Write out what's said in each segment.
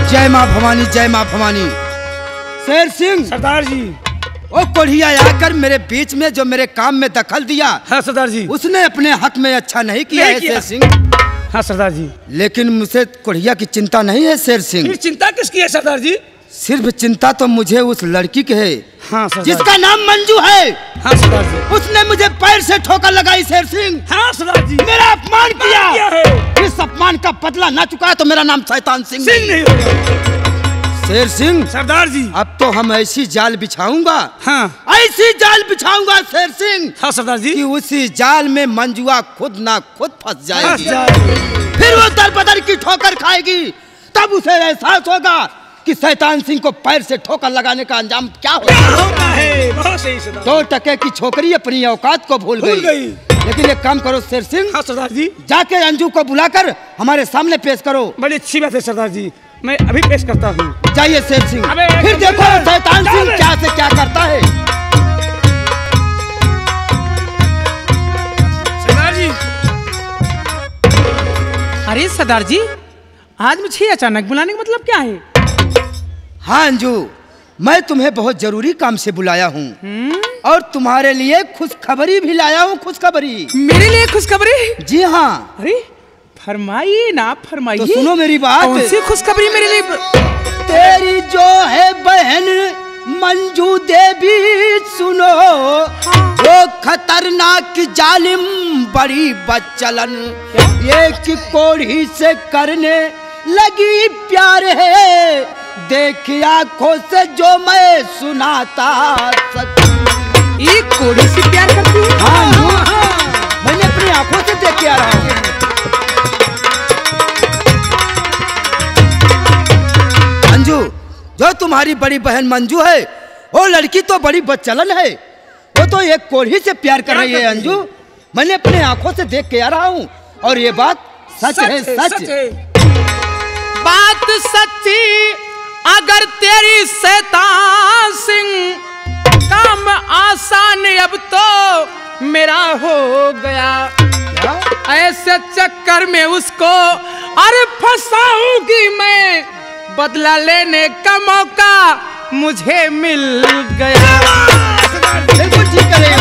जय माँ भवानी, जय माँ भवानी। शेर सिंह। सरदार जी। वो कोढ़िया आकर मेरे बीच में जो मेरे काम में दखल दिया, हाँ सरदार जी, उसने अपने हक में अच्छा नहीं किया है शेर सिंह। हाँ सरदार जी। लेकिन मुझे कोढ़िया की चिंता नहीं है शेर सिंह। चिंता किसकी है सरदार जी? सिर्फ चिंता तो मुझे उस लड़की की है। हाँ सरदार, जिसका नाम मंजू है। हाँ सरदार जी। उसने मुझे पैर से ठोकर लगाई शेर सिंह। हाँ सरदार जी। मेरा अपमान किया। इस अपमान का बदला ना चुका तो मेरा नाम शैतान सिंह नहीं होगा। शेर सिंह। सरदार जी। अब तो हम ऐसी जाल बिछाऊंगा, हाँ ऐसी जाल बिछाऊंगा शेर सिंह। हाँ सरदार जी। कि उसी जाल में मंजुआ खुद ना खुद फंस जाएगी। फिर वो दर बदर की ठोकर खाएगी। तब उसे एहसास होगा कि शैतान सिंह को पैर से ठोकर लगाने का अंजाम क्या होता है। बहुत सही सरदार। 2 टके की छोकरी अपनी औकात को भूल गई। लेकिन एक काम करो शेर सिंह। हाँ सरदार जी। जाके अंजू को बुलाकर हमारे सामने पेश करो। बड़ी अच्छी बात है सरदार जी, मैं अभी पेश करता हूँ। जाइए शेर सिंह, फिर देखो शैतान सिंह क्या से क्या करता है। सरदार जी। अरे सरदार जी, आज मुझे अचानक बुलाने का मतलब क्या है? हाँ अंजू, मैं तुम्हें बहुत जरूरी काम से बुलाया हूँ और तुम्हारे लिए खुशखबरी भी लाया हूँ। खुशखबरी? मेरे लिए खुशखबरी? जी हाँ। अरे फरमाइए ना, फरमाइए। तो सुनो मेरी बात। कौन सी खुशखबरी मेरे लिए? तेरी जो है बहन मंजू देवी, सुनो वो खतरनाक जालिम बड़ी बदचलन, एक कोढ़ी से करने लगी प्यार है, देख आंखों से जो मैं सुनाता सकूं। ये कोढ़ी से प्यार करती है? हाँ, मैंने अपनी आंखों से देख के आ रहा हूँ। अंजू, जो तुम्हारी बड़ी बहन मंजू है, वो लड़की तो बड़ी बदचलन है। वो तो एक कोढ़ी से प्यार कर रही है अंजू। मैंने अपने आंखों से देख के आ रहा हूँ और ये बात सच है, सच। बात सच्ची अगर तेरी शैतान सिंह, काम आसान अब तो मेरा हो गया। ऐसे चक्कर में उसको अरे फंसाऊंगी मैं, बदला लेने का मौका मुझे मिल गया। बिल्कुल ठीक है।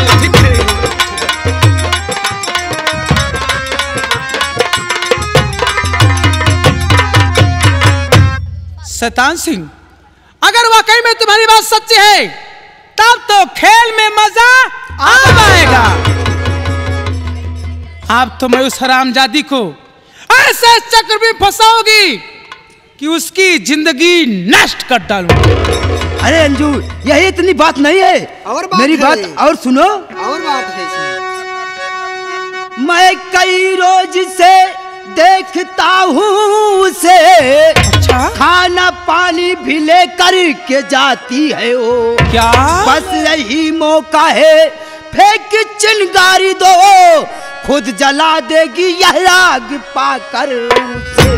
शैतान सिंह, अगर वाकई में तुम्हारी बात सच्ची है तब तो खेल में मजा आ जाएगा। अब तो मैं उस हरामजादी को ऐसे चक्र में फंसाओगी कि उसकी जिंदगी नष्ट कर डालूंगा। अरे अंजू, यही इतनी बात नहीं है। और बात मेरी है। बात और सुनो। और बात है इसमें। मैं कई रोज से देखता हूँ उसे, अच्छा? खाना पानी भी लेकर के जाती है वो। क्या? बस यही मौका है, फेंक चिंगारी दो, खुद जला देगी यह आग पाकर उसे।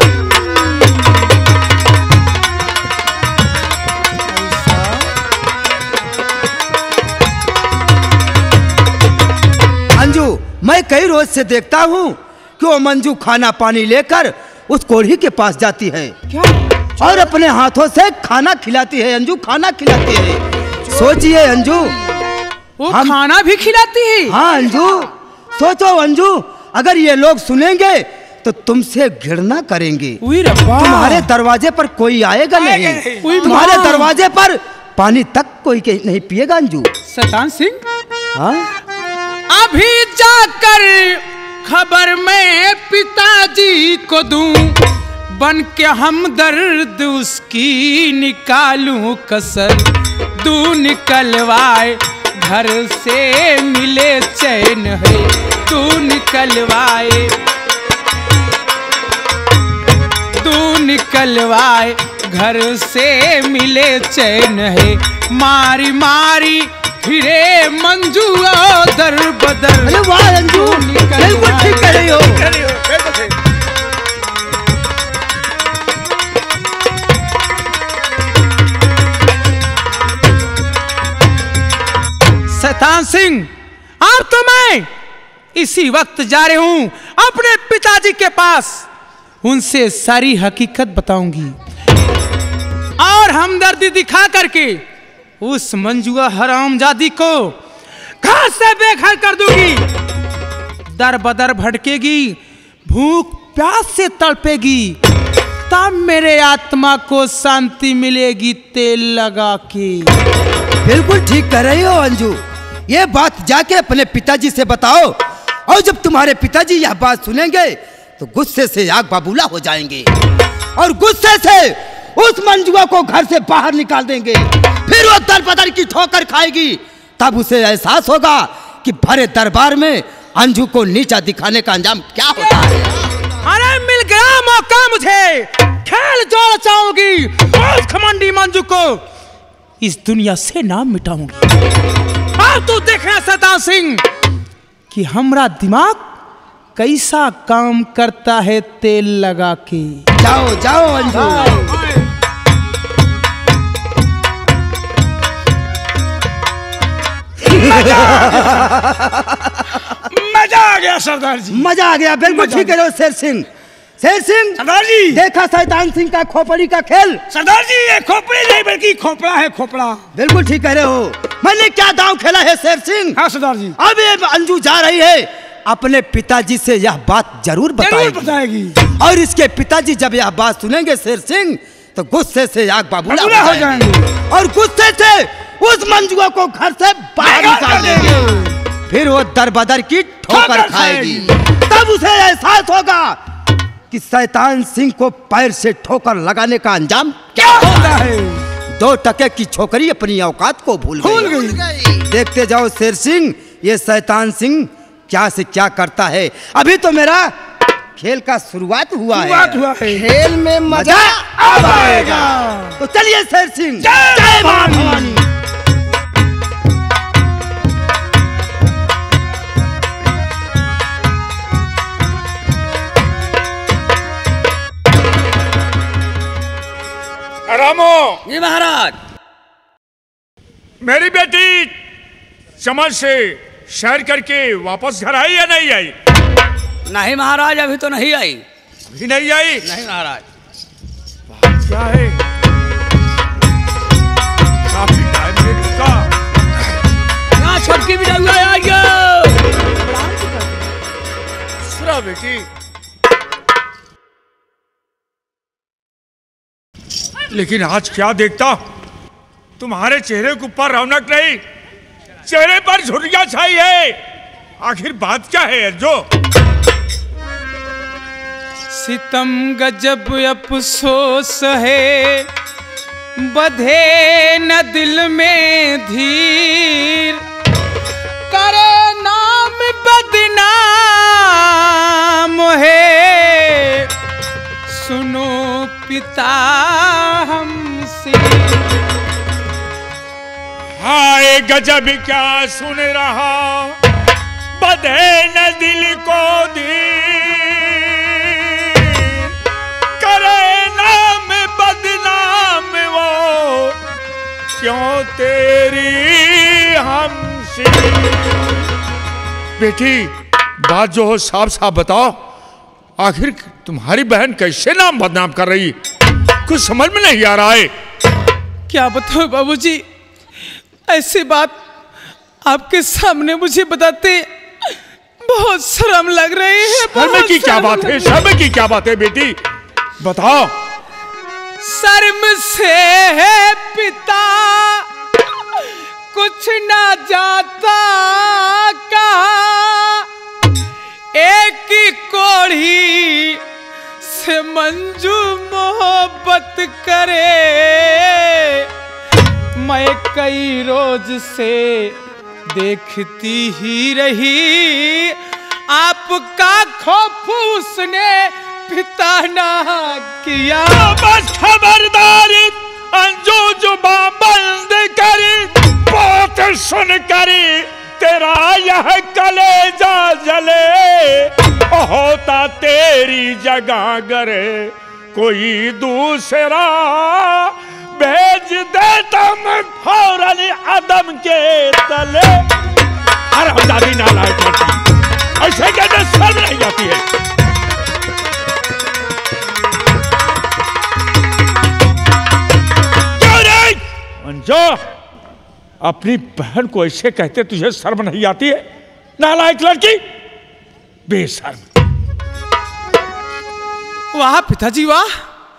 अंजू, मैं कई रोज से देखता हूँ कि वो मंजू खाना पानी लेकर उस कोढ़ी के पास जाती है। क्या? और अपने हाथों से खाना खिलाती है अंजू, खाना खिलाती है। सोचिए अंजू, वो खाना भी खिलाती है? हाँ अंजू, सोचो अंजू, अगर ये लोग सुनेंगे तो तुमसे घृणा करेंगे। तुम्हारे दरवाजे पर कोई आएगा नहीं, तुम्हारे दरवाजे पर पानी तक कोई नहीं पिएगा अंजू। शैतान सिंह, हाँ? अभी जाकर खबर मैं पिताजी को दूं, बन के हमदर्द उसकी निकालूं कसर, तू निकलवाए घर से मिले चैन है, तू निकलवाए, तू निकलवाए घर से मिले चैन है, मारी मारी फिरे मंजू दर बदर। अरे वाह अंजू, बिल्कुल ठीक कह रही हो। शैतान सिंह, अब तो मैं इसी वक्त जा रही हूं अपने पिताजी के पास, उनसे सारी हकीकत बताऊंगी। और हमदर्दी दिखा करके उस मंजुआ हरामजादी को घर से बेघर कर दूंगी। दर बदर भटकेगी, भूख प्यास से तड़पेगी, तब मेरे आत्मा को शांति मिलेगी तेल लगा के। बिल्कुल ठीक कह रही हो अंजू, ये बात जाके अपने पिताजी से बताओ, और जब तुम्हारे पिताजी यह बात सुनेंगे तो गुस्से से आग बबूला हो जाएंगे और गुस्से से उस मंजुआ को घर से बाहर निकाल देंगे। फिर वो दर बदर की ठोकर खाएगी, तब उसे एहसास होगा कि भरे दरबार में अंजू को नीचा दिखाने का अंजाम क्या होता है। अरे मिल गया मौका मुझे, खेल जोड़ चाहूंगी उस खमंडी मंजू को इस दुनिया से नाम मिटाऊंगी। अब तू देखना शैतान सिंह कि हमरा दिमाग कैसा काम करता है तेल लगा के। जाओ जाओ अंजू। मजा आ गया सरदार जी, मजा आ गया। बिल्कुल ठीक है शेर सिंह। शेर सिंह सरदार जी, देखा शैतान सिंह का खोपड़ी का खेल। सरदार जी ये खोपड़ी नहीं बल्कि खोपड़ा है, खोपड़ा। बिल्कुल ठीक कह रहे हो। मैंने क्या दांव खेला है शेर सिंह। हाँ सरदार जी। अब ये अंजू जा रही है, अपने पिताजी से यह बात जरूर बताएगी। और इसके पिताजी जब यह बात सुनेंगे शेर सिंह तो गुस्से से आग बबूला हो जाएंगे और गुस्से से उस मंजुआ को घर से बाहर निकाल देंगे। फिर वो दरबदर की ठोकर खाएगी, तब उसे एहसास होगा कि शैतान सिंह को पैर से ठोकर लगाने का अंजाम क्या होता है। 2 टके की छोकरी अपनी औकात को भूल गई। देखते जाओ शेर सिंह, ये शैतान सिंह क्या से क्या करता है। अभी तो मेरा खेल का शुरुआत हुआ है। खेल में मजा अब आएगा। तो चलिए शेर सिंह, जय मां भवानी। रामो जी महाराज। मेरी बेटी समझ से शहर करके वापस घर आई या नहीं आई? नहीं महाराज, अभी तो नहीं आई। अभी नहीं आई? नहीं महाराज। क्या है, काफी टाइम ले चुका। यहाँ छटकी भी डुआ आइयो। सुना बेटी, लेकिन आज क्या देखता, तुम्हारे चेहरे के ऊपर रौनक नहीं, चेहरे पर झुर्रियां छाई है। आखिर बात क्या है अर्जो? सितम गजब अफसोस है, बधे न दिल में धीर, करे नाम बदनाम है, सुनो पिता हमसे। हाय गजब क्या सुन रहा, बधे न दिल को धीर, करे नाम बदनाम वो, क्यों तेरी हमसे। बेटी बात जो हो साफ साफ बताओ, आखिर तुम्हारी बहन कैसे नाम बदनाम कर रही, कुछ समझ में नहीं आ रहा है। क्या बताओ बाबूजी, ऐसी बात आपके सामने मुझे बताते बहुत शर्म लग रही है। शर्म की क्या बात है, शर्म की क्या बात है बेटी, बताओ। शर्म से है पिता कुछ ना जाता कहा, एक ही कोढ़ी से मंजू मोहब्बत करे, मैं कई रोज से देखती ही रही, आपका खौफ उसने पिता ना किया। बस खबरदारी, अंजू जुबान बंद करी, बात सुन करी, तेरा यह कलेजा जले, होता तेरी जगह गरे कोई दूसरा, भेज देता मैं फौरन अदम के तले। अरे हजारी नालायक लड़की, ऐसे कहते शर्म नहीं आती है। अपनी बहन को ऐसे कहते तुझे शर्म नहीं आती है? नालायक लड़की, बेशर्म। वाह पिताजी वाह,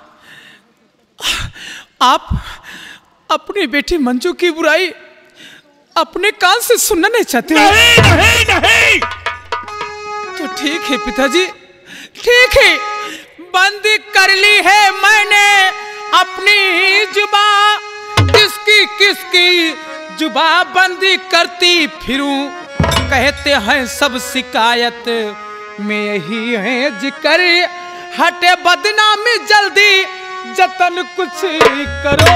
आप अपनी बेटी मंजू की बुराई अपने कान से सुनना नहीं चाहते? नहीं नहीं नहीं। तो ठीक है पिताजी, ठीक है, बंद कर ली है मैंने अपनी जुबान, किसकी किसकी जुबान बंदी करती फिरूं, कहते हैं सब शिकायत में ही है जिक्र, हटे बदनामी जल्दी जतन कुछ करो।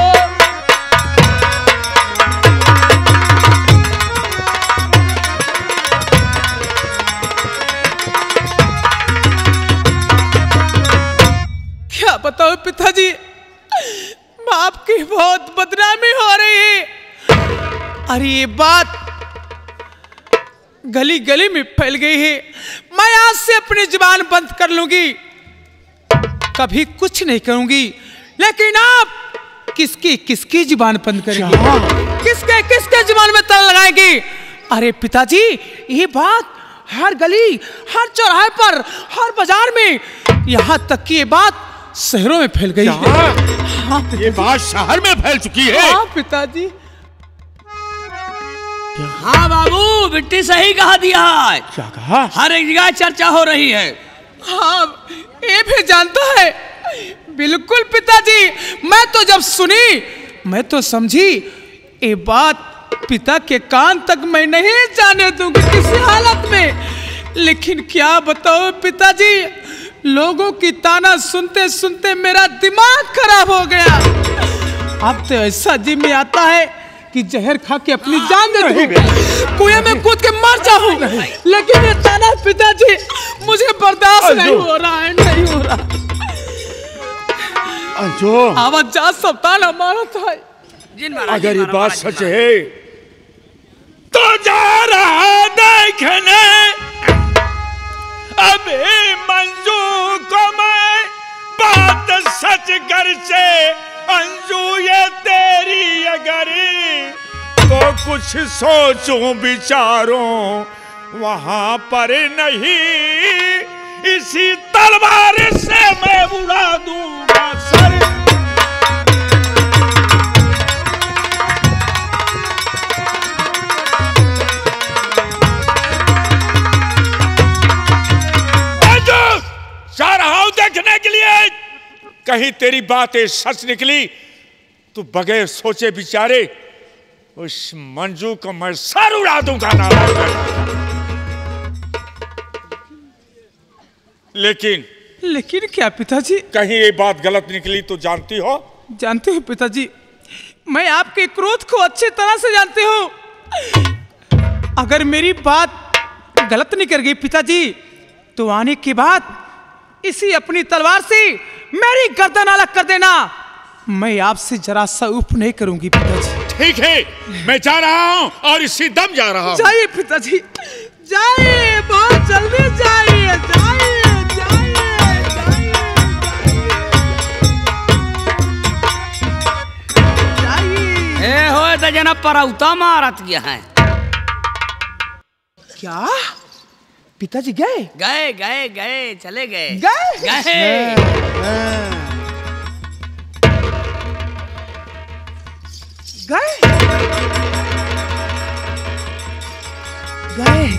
क्या बताओ पिताजी, बाप की बहुत बदनामी हो रही है। अरे ये बात गली गली में फैल गई है। मैं आज से अपनी जुबान बंद कर लूंगी, कभी कुछ नहीं करूंगी। लेकिन आप किसकी किसकी जुबान बंद करेंगे? किसके किसके जुबान में ताला लगाएंगे? अरे पिताजी, ये बात हर गली, हर चौराहे पर, हर बाजार में, यहाँ तक कि ये बात शहरों में फैल गई है। हाँ, ये बात शहर में फैल चुकी है। हाँ पिताजी। हाँ बाबू, बिट्टी सही कहा दिया है। क्या कहा? हर एक जगह चर्चा हो रही है। हाँ, ये भी जानता है। बिल्कुल पिताजी, मैं तो जब सुनी, मैं तो समझी ये बात पिता के कान तक मैं नहीं जाने दूंगी किसी हालत में। लेकिन क्या बताओ पिताजी, लोगों की ताना सुनते सुनते मेरा दिमाग खराब हो गया। अब तो ऐसा जी में आता है कि जहर खा के अपनी जान दे दूं, कुएं में कूद के मर जाऊं। लेकिन ये ताना पिताजी मुझे बर्दाश्त नहीं हो रहा है, नहीं हो रहा। आवाज जा सब ताना मारा था। अगर ये बात सच है तो जा रहा देखने अभी मंजू को मैं, बात सच कर से अंजू ये तेरी अगर, तो कुछ सोचूं विचारों वहां पर नहीं, इसी तलवार से मैं उड़ा दूंगा सर। जा रहा हूं देखने के लिए, कहीं तेरी बातें सच निकली तो बगैर सोचे विचारे उस मंजू को मैं सर उड़ा दूंगा ना। लेकिन क्या पिताजी? कहीं ये बात गलत निकली तो जानती हो? जानते हो पिताजी, मैं आपके क्रोध को अच्छी तरह से जानती हूँ। अगर मेरी बात गलत निकल गई पिताजी, तो आने के बाद इसी अपनी तलवार से मेरी गर्दन अलग कर देना। मैं आपसे जरा सा उफ नहीं करूंगी पिताजी। ठीक है, मैं जा रहा हूं और इसी दम जा रहा हूं। जाइए पिताजी, जाइए, बहुत जल्दी जाइए, जाइए, जाइए, जाइए। हो तो जना परौता मारत गया है। क्या पिताजी गए? गए गए गए, चले गए, गए गए गए गए।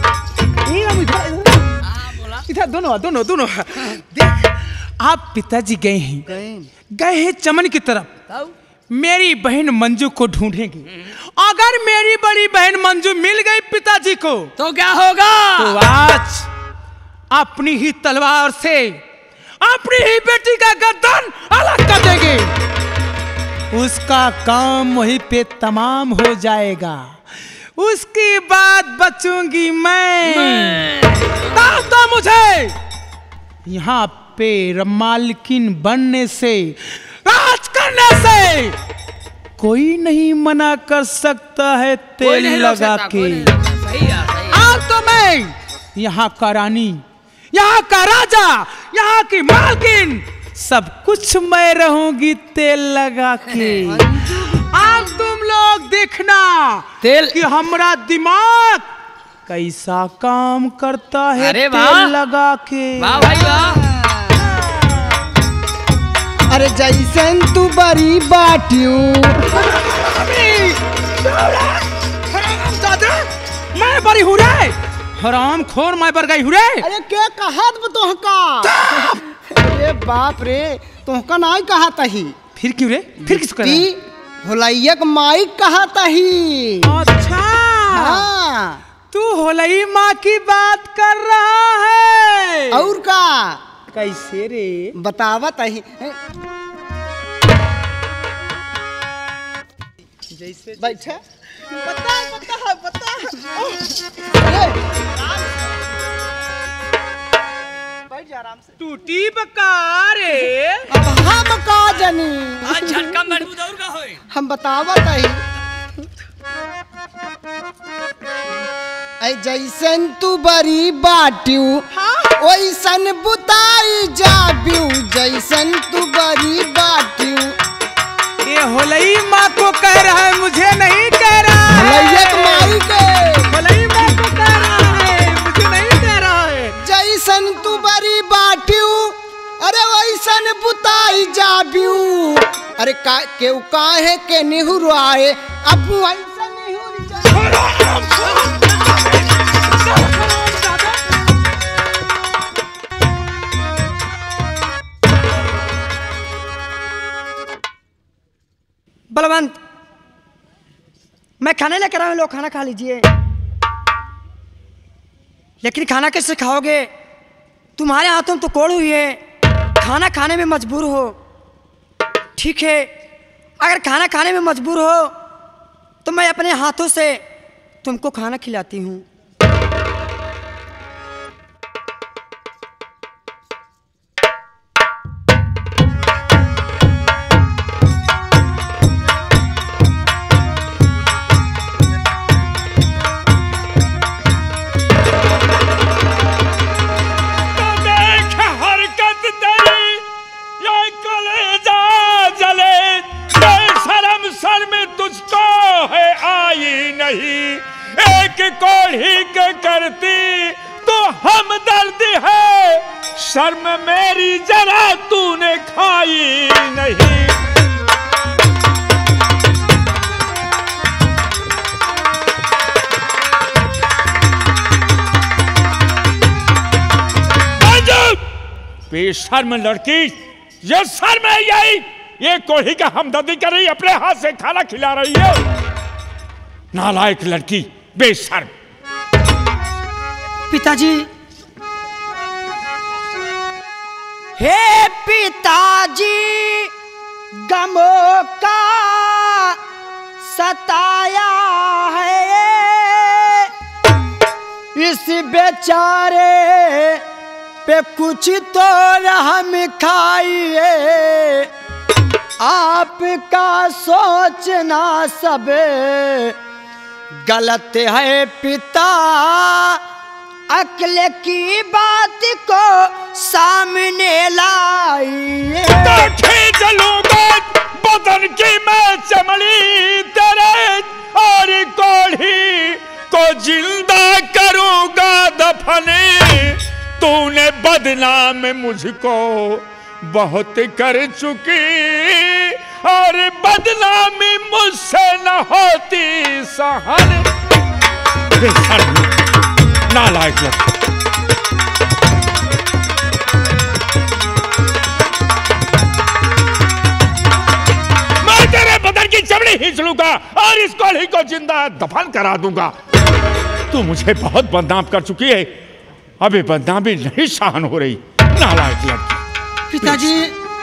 इधर दोनों दोनों दोनों देख, आप पिताजी गए हैं चमन की तरफ। मेरी बहन मंजू को ढूंढेंगे। अगर मेरी बड़ी बहन मंजू मिल गई पिताजी को, तो क्या होगा? तो आज अपनी ही तलवार से अपनी ही बेटी का गर्दन अलग कर देंगे। उसका काम वहीं पे तमाम हो जाएगा। उसकी बात बचूंगी मैं। तो मुझे यहाँ पे मालकिन बनने से, राज करने से कोई नहीं मना कर सकता है। तेल लगा के आज तो मैं यहाँ का रानी, यहाँ का राजा, यहाँ की मालकिन, सब कुछ मैं रहूंगी तेल लगा के। अब तुम लोग लोग देखना तेल कि हमारा दिमाग कैसा काम करता है। अरे तेल वाह। लगा के। वाह भाई वाह। अरे जैसन तू बड़ी बाटियों। मैं बड़ी हूँ रे, हराम खोर मैं बर गई हूँ रे। अरे क्या कहा तोहका? अरे बाप रे, तोहका नाई कहा तही। फिर क्यों रे? फिर किसको ती होलैयक माई कहा तही। अच्छा हाँ। तू होलई माँ की बात कर रहा है। और का कैसे रे? बतावत ही। जैसे बैठे बता बता बता। बैठ जा आराम से। टूटी बकारे। अब हम का जनी। आज झटका मजबूत और का होए। हम बतावत ही। ऐ जैसन तू बड़ी बाटियू ओइसन बुताई जाबियू। जैसन तू बड़ी बाटियू। ये होलई माँ को कह रहा है, मुझे नहीं कह रहा है। होलैयक माई के। होलई माँ को कह रहा है, मुझे नहीं कह रहा है। जैसन तू बड़ी बाटियू अरे वैसन बुताई जाबियू। अरे का केहू काहे के निहुर आए अब वैसा निहुर जा। बलवंत, मैं खाने लेकर आया हूं, लोग खाना खा लीजिए। लेकिन खाना कैसे खाओगे? तुम्हारे हाथों में तो कोड़ हुई है, खाना खाने में मजबूर हो। ठीक है, अगर खाना खाने में मजबूर हो तो मैं अपने हाथों से तुमको खाना खिलाती हूँ। एक कोढ़ी के करती तो हम दर्द है, शर्म मेरी जरा तूने खाई नहीं। बेशर्म लड़की, ये शर्म है यही? ये कोढ़ी का हमदर्दी कर रही, अपने हाथ से खाना खिला रही है। नालायक लड़की, बेशर्म। पिताजी, हे पिताजी, गमों का सताया है इस बेचारे पे, कुछ तो रहम खाइए। आपका सोचना सब गलत है पिता, अक्ल की बात को सामने लाइए। जलूंगा बदन की मैं चमड़ी तेरे, और कोढ़ी को जिंदा करूंगा दफने। तूने बदनाम मुझको बहुत कर चुकी, और बदनामी मुझसे न होती सहन। नालायक मैं तेरे बदन की चमड़ी खींच लूंगा और इस कोढ़ी को जिंदा दफन करा दूंगा। तू मुझे बहुत बदनाम कर चुकी है, अभी बदनामी नहीं सहन हो रही। नालायक लड़की। पिताजी,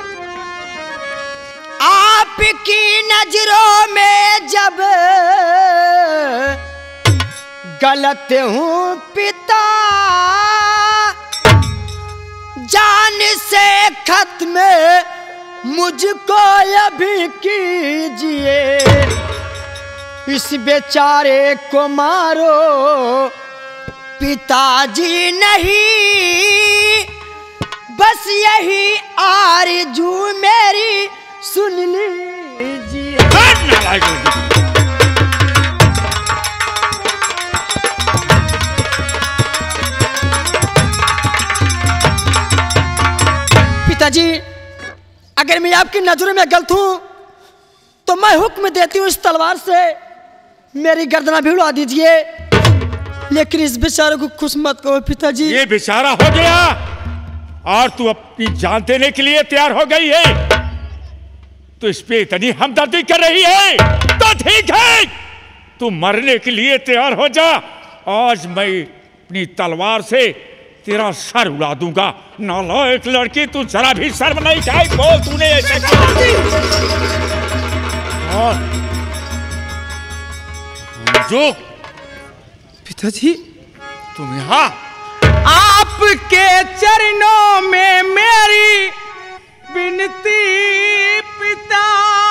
आपकी नजरों में जब गलत हूँ पिता, जान से खत्म मुझको अभी कीजिए। इस बेचारे को मारो पिताजी नहीं, बस यही आरज़ू मेरी सुन लीजिए। पिताजी, अगर मैं आपकी नजरों में गलत हूं तो मैं हुक्म देती हूँ इस तलवार से मेरी गर्दना भी उड़ा दीजिए, लेकिन इस बेचारे को खुश मत करो पिताजी। ये बेचारा हो गया और तू अपनी जान देने के लिए तैयार हो गई है, तो इस पे इतनी हमदर्दी कर रही है तो ठीक है, तू मरने के लिए तैयार हो जा। आज मैं अपनी तलवार से तेरा सर उड़ा दूंगा। नालायक लड़की, तू जरा भी शर्म नहीं खाई, बोल तूने ऐसे जो पिताजी, तुम यहाँ आपके चरणों में मेरी विनती पिता,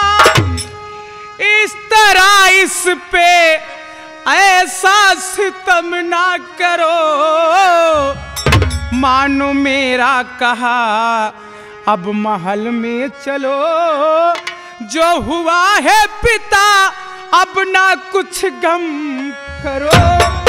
इस तरह इस पे ऐसा सितम ना करो, मानो मेरा कहा अब महल में चलो, जो हुआ है पिता अब ना कुछ गम करो।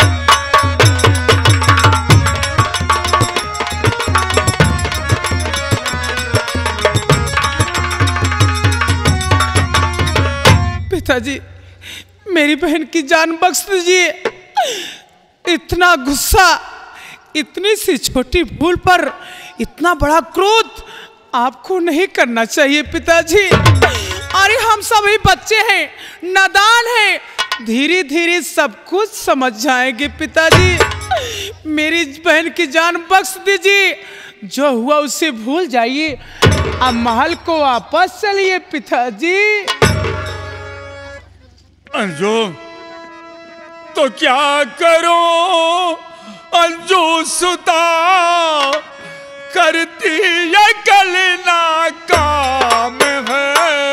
पिताजी, मेरी बहन की जान बख्श दीजिए। इतना गुस्सा, इतनी सी छोटी भूल पर इतना बड़ा क्रोध आपको नहीं करना चाहिए पिताजी। अरे हम सभी बच्चे हैं, नादान हैं, धीरे धीरे सब कुछ समझ जाएंगे पिताजी। मेरी बहन की जान बख्श दीजिए, जो हुआ उसे भूल जाइए, अब महल को वापस चलिए पिताजी। अंजू, तो क्या करूं अंजू सुता, करती ये कल ना काम है।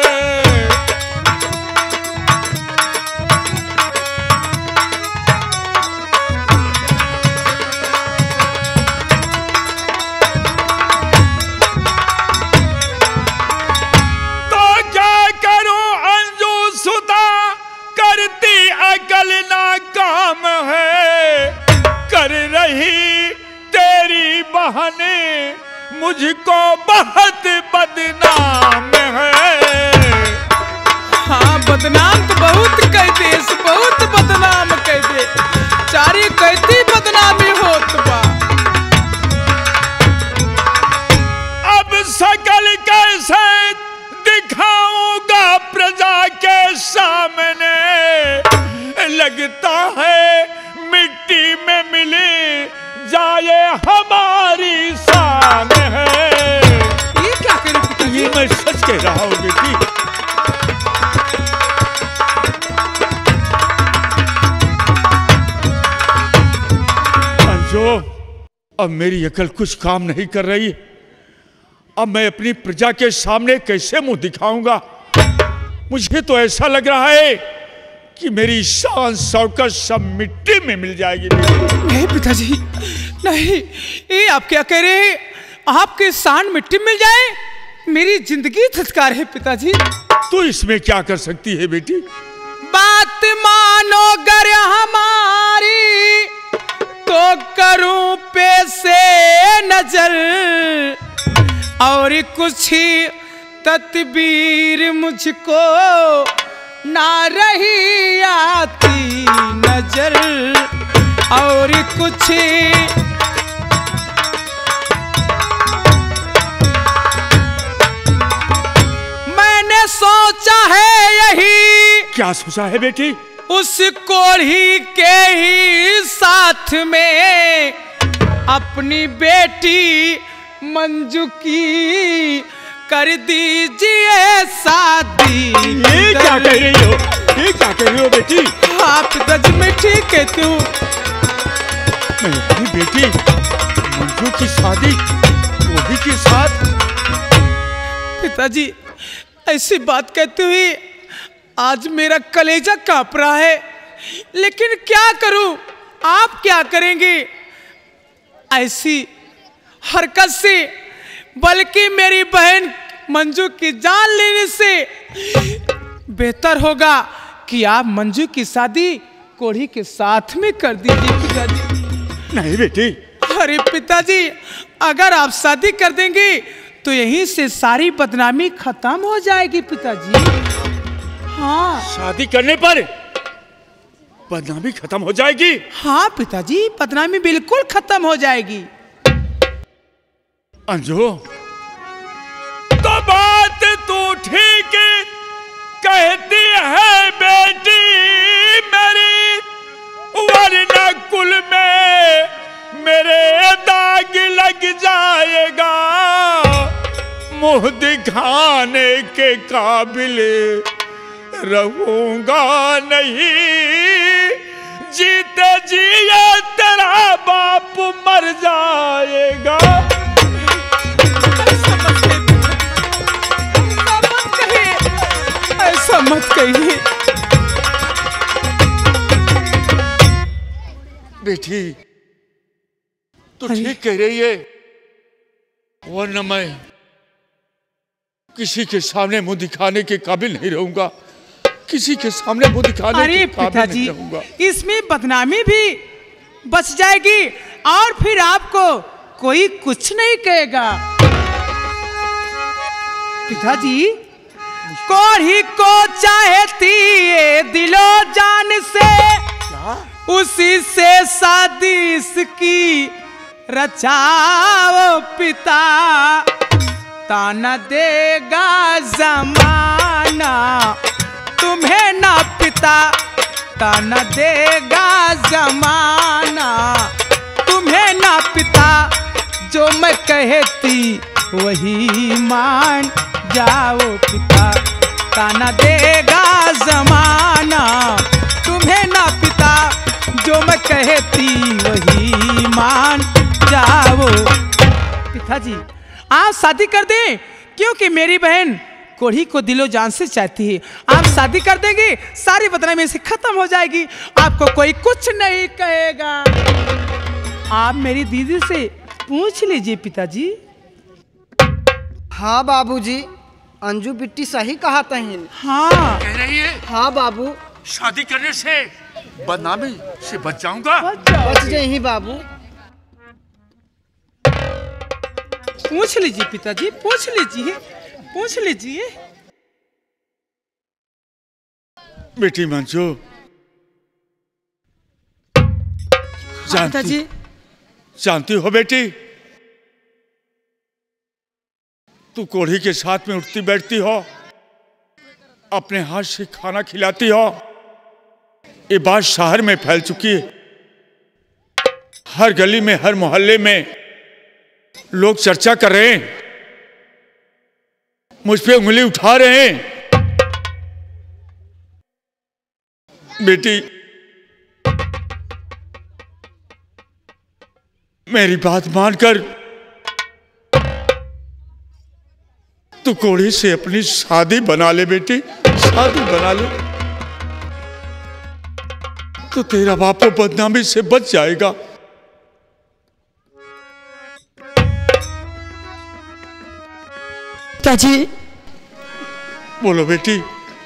तो क्या करूं अंजू सुता, करती अकल ना काम है, कर रही तेरी बहने मुझको बहुत बदनाम है। हाँ, बदनाम तो बहुत कहते, बहुत बदनाम कहते, चारी कहती बदनामी होत बा। अब सकल कैसे दिखाऊंगा प्रजा के सामने, लगता है मिट्टी में मिली जाए हमारी शान है। ये क्या करे पिताजी? ये मैं सच कह रहा हूँ बेटी। अंजू, अब मेरी अकल कुछ काम नहीं कर रही। अब मैं अपनी प्रजा के सामने कैसे मुंह दिखाऊंगा? मुझे तो ऐसा लग रहा है कि मेरी शान शौकत सब मिट्टी में मिल जाएगी। नहीं पिताजी, नहीं, ये आप क्या कह रहे हैं? आपके शान मिट्टी मिल जाए? मेरी जिंदगी धत्कार है पिताजी। तू इसमें क्या कर सकती है बेटी? बात मानो गर हमारी तो करूं पे से नजर, और कुछ तदबीर मुझको ना रही आती नजर, और कुछ मैंने सोचा है यही। क्या सोचा है बेटी? उस कोढ़ी के ही साथ में अपनी बेटी मंजू की कर दीजिए शादी। ये क्या कह रही हो? ये क्या कह रही हो बेटी? आप पिताजी, मैं ठीक कहती हूँ। मैं अपनी बेटी मंजू की शादी कोढ़ी के साथ? पिताजी, ऐसी बात कहते हुए आज मेरा कलेजा कांप रहा है, लेकिन क्या करूं? आप क्या करेंगे? ऐसी हरकत से बल्कि मेरी बहन मंजू की जान लेने से बेहतर होगा कि आप मंजू की शादी कोढ़ी के साथ में कर दीजिए पिताजी। नहीं बेटी। अरे पिताजी, अगर आप शादी कर देंगे तो यहीं से सारी बदनामी खत्म हो जाएगी पिताजी। हाँ शादी करने पर बदनामी खत्म हो जाएगी? हाँ पिताजी, बदनामी बिल्कुल खत्म हो जाएगी। अंजू, तो बात तू ठीक कहती है बेटी मेरी, वरना कुल में मेरे दाग लग जाएगा, मुंह दिखाने के काबिल रहूंगा नहीं, जीते जिए तेरा बाप मर जाएगा। ऐसा मत कहिए बेटी, तो ठीक कह रही है, वरना मैं किसी के सामने मुंह दिखाने के काबिल नहीं रहूंगा, किसी के सामने मुंह दिखाने के काबिल नहीं रहूंगा। इसमें बदनामी भी बच जाएगी और फिर आपको कोई कुछ नहीं कहेगा। पिताजी, कोढ़ी को चाहती है दिलो जान से, उसी से शादी इसकी रचाओ पिता, ताना देगा जमाना तुम्हें ना पिता, ताना देगा जमाना तुम्हें ना पिता, जो मैं कहती वही मान जाओ पिता, ताना देगा जमाना तुम्हें ना पिता, जो मैं कहती वही मान जाओ। पिताजी, आप शादी कर दें, क्योंकि मेरी बहन कोढ़ी को दिलो जान से चाहती है। आप शादी कर देंगे, सारी बदनामी से खत्म हो जाएगी, आपको कोई कुछ नहीं कहेगा। आप मेरी दीदी से पूछ लीजिए पिताजी। हाँ बाबूजी, अंजू बिट्टी सही कहा तहिन। हाँ कह रही है? हाँ बाबू, शादी करने से बदनामी से बच जाऊंगा। बच जाइए बाबू। पूछ लीजिए पिताजी, पूछ लीजिए, पूछ लीजिए। बेटी मंजू, जानती हो बेटी, तू कोढ़ी के साथ में उठती बैठती हो, अपने हाथ से खाना खिलाती हो, ये बात शहर में फैल चुकी है। हर गली में, हर मोहल्ले में लोग चर्चा कर रहे हैं, मुझ पे उंगली उठा रहे हैं। बेटी, मेरी बात मानकर तू कोढ़ी से अपनी शादी बना ले बेटी, शादी बना ले, तो तेरा बाप बदनामी से बच जाएगा। पिताजी, बोलो बेटी।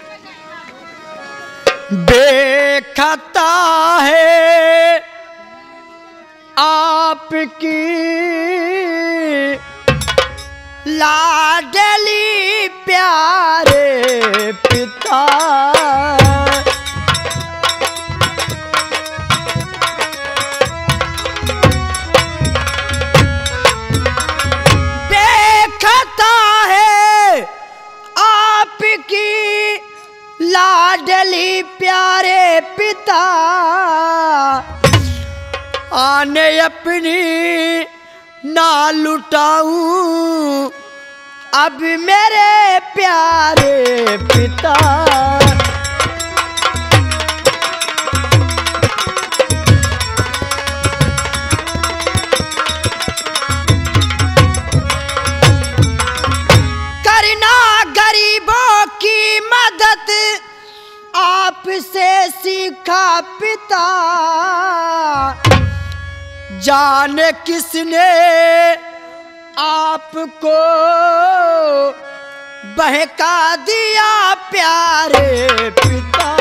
देखता है आपकी लाडली प्यारे पिता, देखता है आपकी लाडली प्यारे पिता, आने अपनी ना लुटाऊं अब मेरे प्यारे पिता। करना गरीबों की मदद आपसे सीखा पिता, जाने किसने आपको बहका दिया प्यारे पिता।